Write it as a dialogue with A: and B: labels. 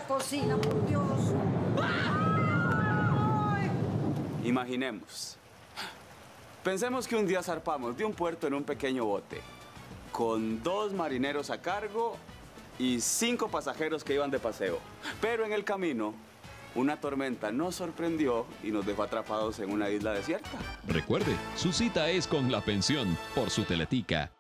A: cocina, por Dios. ¡Ay!
B: Imaginemos. Pensemos que un día zarpamos de un puerto en un pequeño bote, con 2 marineros a cargo y 5 pasajeros que iban de paseo. Pero en el camino, una tormenta nos sorprendió y nos dejó atrapados en una isla desierta.
C: Recuerde, su cita es con La Pensión por su Teletica.